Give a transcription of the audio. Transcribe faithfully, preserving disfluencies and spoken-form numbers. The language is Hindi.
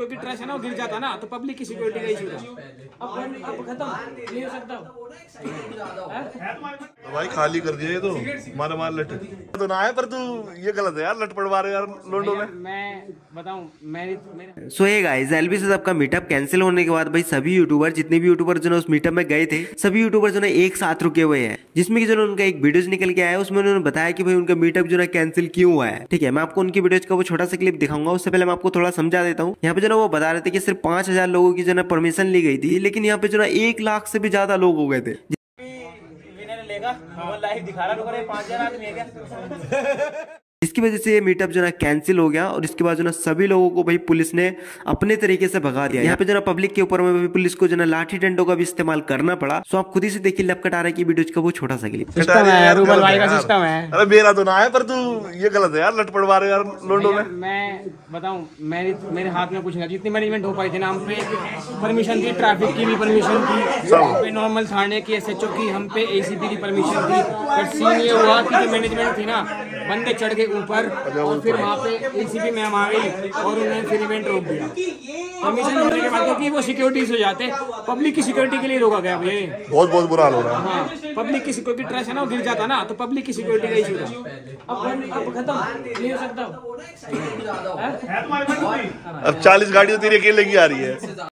सिक्योरिटी ट्रैश है ना, वो गिर जाता ना तो पब्लिक की सिक्योरिटी का इशू था। अब अब खत्म नहीं हो सकता भाई, खाली कर दिया ये तो, मार मार लट तो ना है, पर तू ये गलत है यार, लट पड़वा रहे यार लोंडो में। मैं बताऊं मेरी सो हे गाइस, एलबी से सबका मीटअप कैंसिल होने के बाद भाई सभी यूट्यूबर, जितने भी यूट्यूबर जो है उस मीटअप में गए थे, सभी यूट्यूबर जो है एक साथ रुके हुए हैं, जिसमें कि जो है उनका एक वीडियोस निकल के आया, उसमें उन्होंने बताया कि भाई उनका मीटअप जो है कैंसिल क्यों हुआ है। ठीक है, मैं आपको उनकी वीडियोस का वो छोटा सा क्लिप दिखाऊंगा। उससे पहले मैं आपको थोड़ा समझा देता हूँ। यहाँ पे जो है वो बता रहे थे कि सिर्फ पांच हजार लोगों की जो है परमिशन ली गई थी, लेकिन यहाँ पे जो है एक लाख से भी ज्यादा लोग हो गए थे। लाइव दिखा रहा है, पांच हजार आदमी है क्या? इसकी वजह से ये मीटअप जो है कैंसिल हो गया और इसके बाद जो है सभी लोगों को भाई पुलिस ने अपने तरीके से भगा दिया। यहाँ पे जो है पब्लिक के ऊपर में भी पुलिस को जो है लाठी डंडों का भी इस्तेमाल करना पड़ा। सो आप खुद ही से देखिए लपकट आ रहा है कि वीडियो का वो छोटा सा क्लिप। सिस्टम है, रूबल भाई का सिस्टम है। अरे मेरा तो ना है, पर तू ये गलत है यार, लट पड़वा रहे यार लोंडो में। मैं बताऊं, मेरे मेरे हाथ में कुछ नहीं, जितनी मैनेजमेंट हो पाई थी ना, हम पे परमिशन थी, ट्रैफिक की भी परमिशन थी, हम पे नॉर्मल थाने की, एसएचओ की, हम पे एसीपी की परमिशन थी। पर सीन ये हुआ कि जो मैनेजमेंट थी ना, बंदे चढ़ गए ऊपर और फिर वहाँ पे एसीपी मैम आ गई और उन्होंने फिर इवेंट रोक दिया। परमिशन होने के बाद, क्योंकि वो सिक्योरिटी से जाते, पब्लिक की सिक्योरिटी के लिए रोका गया भैया। बहुत बहुत बुरा हाल हो रहा है। हाँ, पब्लिक की सिक्योरिटी ट्रैश है ना, वो गिर जाता ना तो पब्लिक की सिक्योरिटी का इशू था। अब अब खत्म नहीं हो सकता। अब चालीस गाड़ियां तेरी अकेले की आ रही है।